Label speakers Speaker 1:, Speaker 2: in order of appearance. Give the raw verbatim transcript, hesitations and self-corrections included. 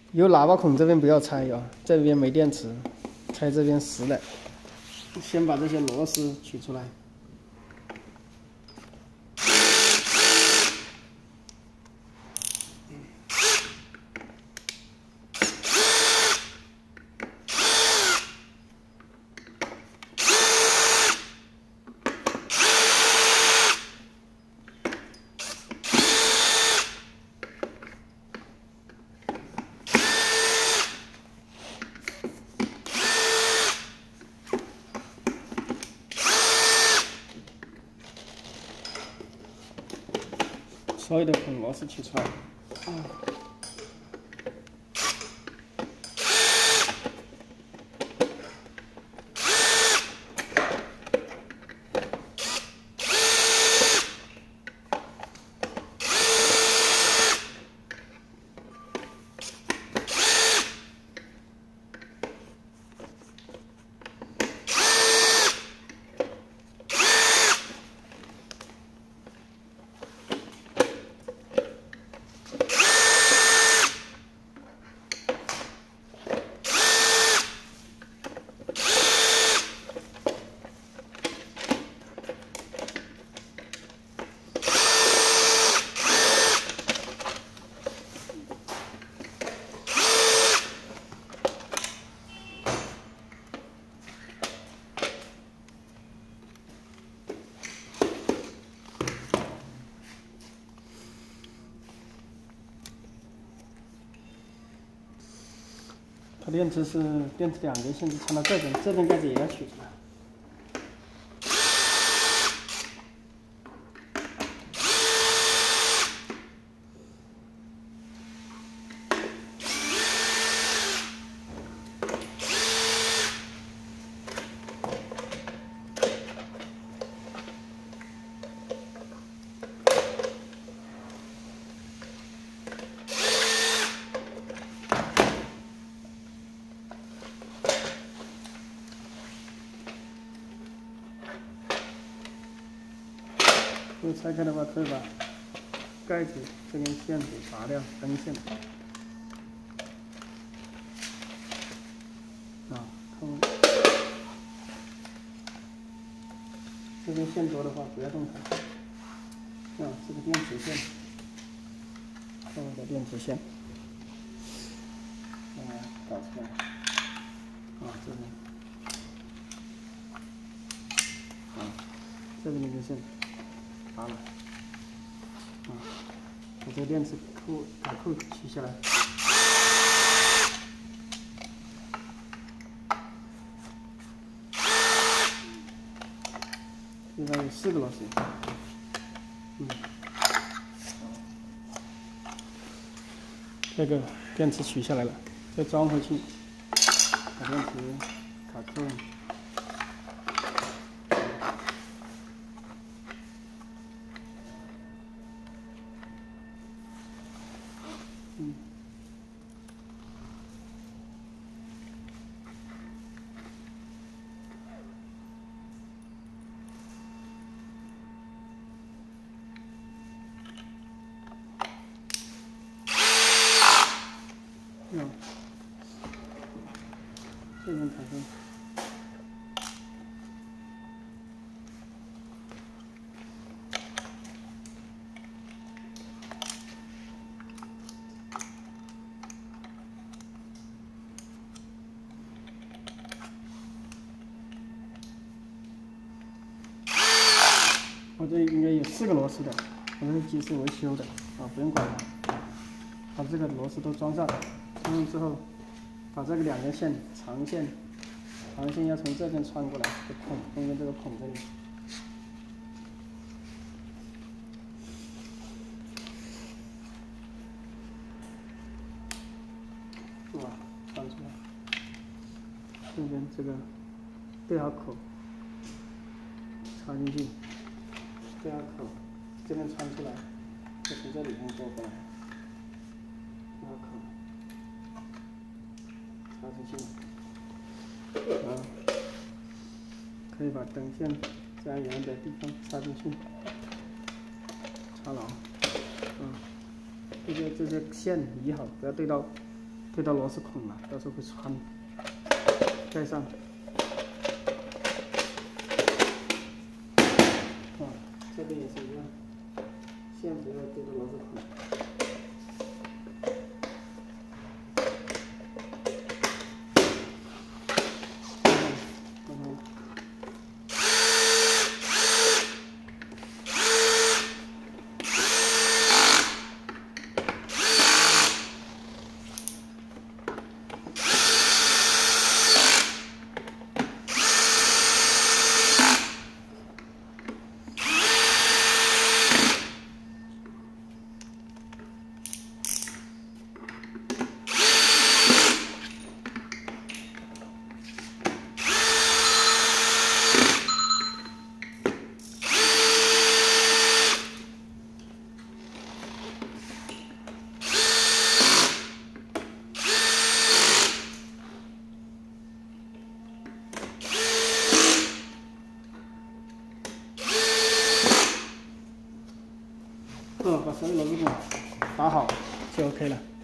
Speaker 1: 有喇叭孔这边不要拆啊，这边没电池，拆这边实的。先把这些螺丝取出来。所有的孔螺丝取出来。啊它电池是电池两根线是穿到这边，这边盖子也要取出来。如果拆开的话，可以把盖子这根线给拔掉，灯线。啊，看这根线多的话，不要动它。啊，这个电池线，看我的电池线，啊，搞出来。啊，这边，啊，这边那根线。拔了，啊，把这个电池扣把扣取下来。现在有四个螺丝，嗯，这个电池取下来了，再装回去，把电池卡扣。嗯，嗯，这边卡住。我这应该有四个螺丝的，我是机械维修的啊，不用管它。把这个螺丝都装上，装上之后，把这个两根线长线，长线要从这边穿过来，这孔中间这个孔这里。哇，穿出来，这边这个对好口插进去。对好口这边穿出来，就从这里面过过来，对好口插进去，啊，可以把灯线在圆的地方插进去，插牢，啊，这些这些线移好，不要对到对到螺丝孔了，到时候会穿。盖上。啊，这边也是一样，线不要对到螺丝孔。嗯。 嗯，把所有螺丝孔打好就 OK 了。